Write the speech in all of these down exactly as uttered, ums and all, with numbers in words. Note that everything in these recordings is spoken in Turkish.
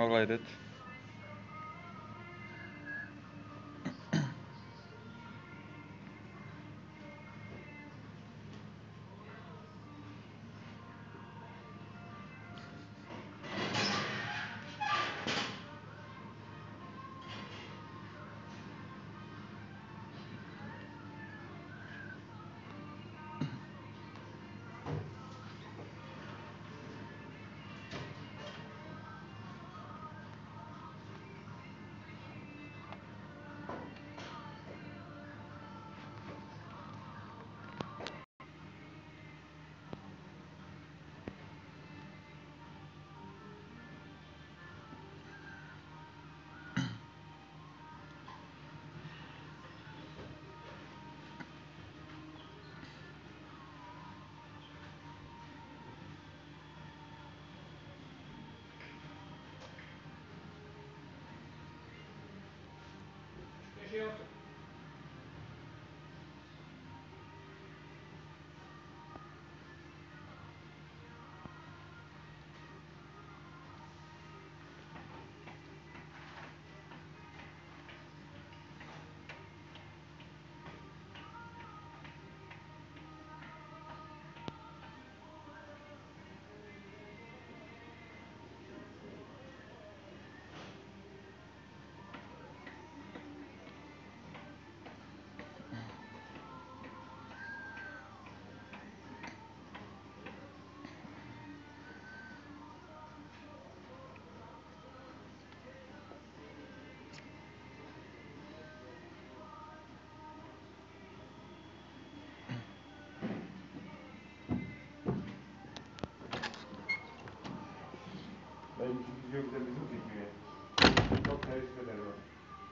Al gayret. Ne şey yaptın? Benim şu video güzel video çekiyor ya. Çok teessüf ederim ha.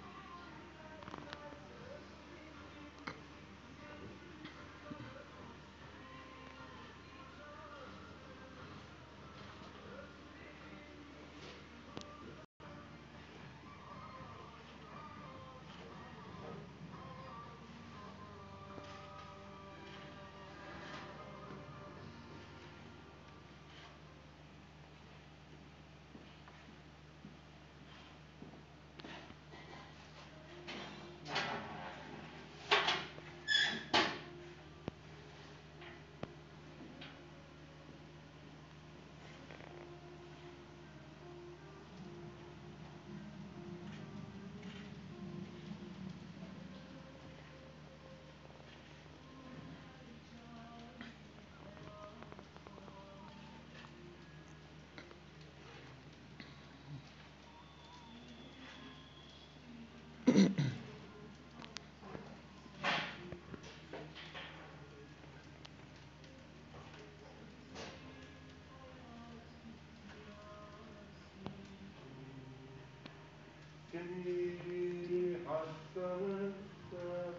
Seni hastalıkta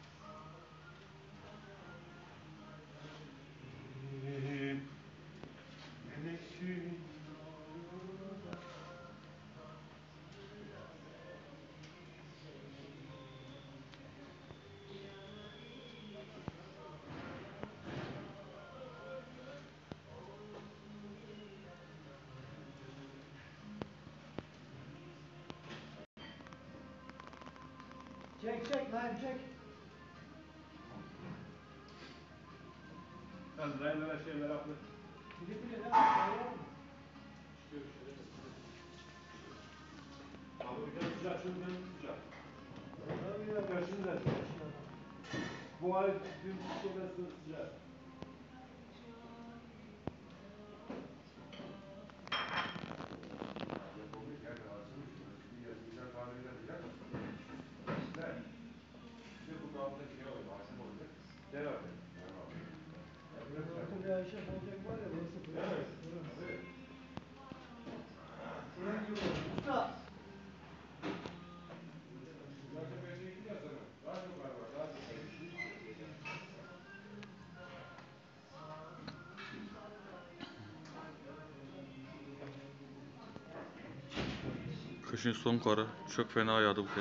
hep güneşin doğuyor. Çek çek Naim çek. Azrail'lere şey meraklı. Bili bili ne var var mı? İşte bir şeyler yapıyor. Abi bir de sıcak, şimdiden sıcak. Tabii ya. Ya şimdiden sıcak. Bu ay dün şeyden sıcak. Sıcak olmuyor ki, herkes alışmış. Önceki yazın tarihinde sıcak. Ne? Bir de bunun altında şey olacak, ahşap olacak. Değil abi. Tamam. Ya böyle Bunun sıcak altı bir olacak. ahşap olacak var ya burası fırın. Değil mi? Fırın. Tabii. Fırın gibi olacak. Usta. Zaten ben dedim ya sana. Daha çok kar var, daha çok kar. Kışın son karı çok fena yağdı bu kez.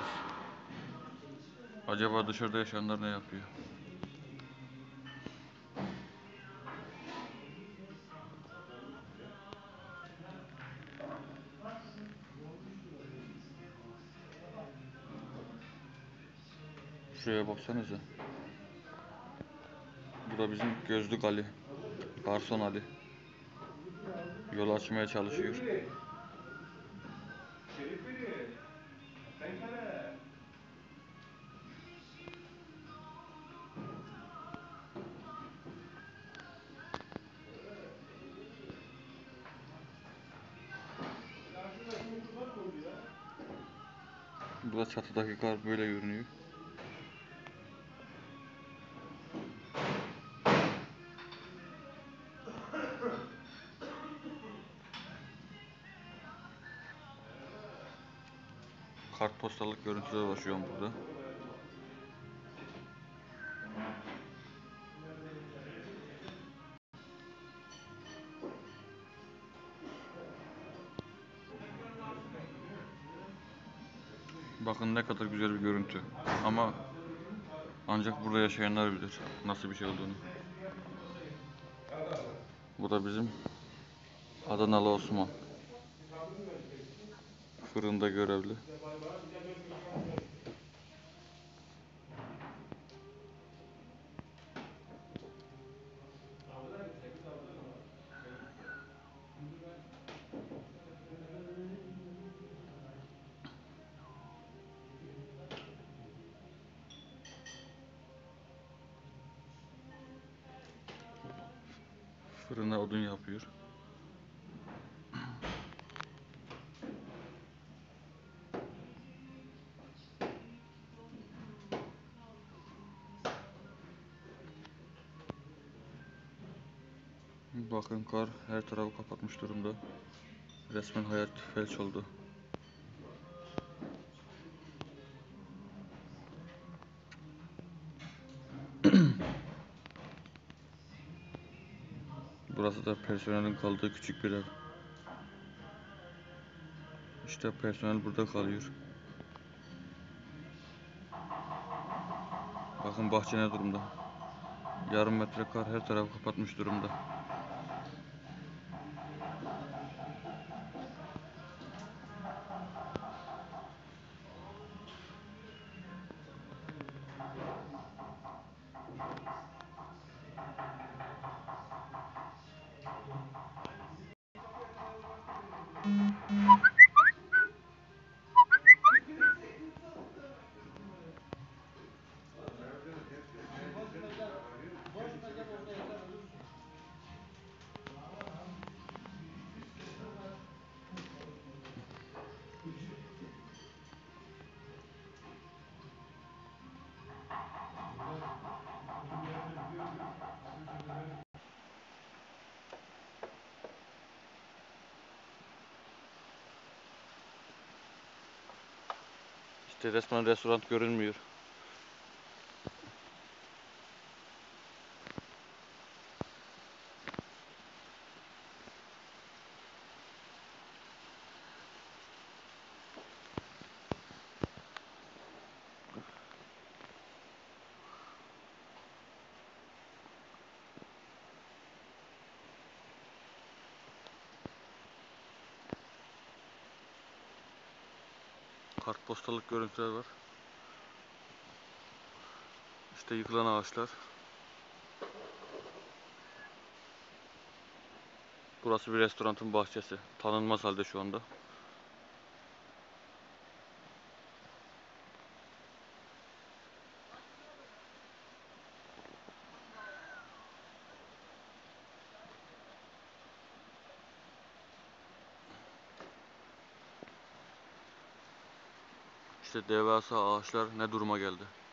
Acaba dışarıda yaşayanlar ne yapıyor? Olmuş ya. Şuraya baksanıza. Bu da bizim Gözlük Ali. Garson Ali. Yol açmaya çalışıyor. Şerif biri. Sen kere. Ya şurada yumurtalar mı oldu ya? Burada çatıdaki kar böyle görünüyor. Kartpostallık görüntüler var şu an burada. Bakın ne kadar güzel bir görüntü. Ama ancak burada yaşayanlar bilir nasıl bir şey olduğunu. Bu da bizim Adanalı Osman. Fırında görevli. Fırına odun yapıyor. Bakın kar her tarafı kapatmış durumda. Resmen hayat felç oldu. Burası da personelin kaldığı küçük bir ev. İşte personel burada kalıyor. Bakın bahçe ne durumda. Yarım metre kar her tarafı kapatmış durumda. Başına gel. Başına gel orada yatar ölürsün. Onun yerini biliyorsun. Ateş ederler. İşte resmen restoran görünmüyor. Kartpostallık görüntüler var. İşte yıkılan ağaçlar. Burası bir restoranın bahçesi. Tanınmaz halde şu anda. İşte devasa ağaçlar ne duruma geldi.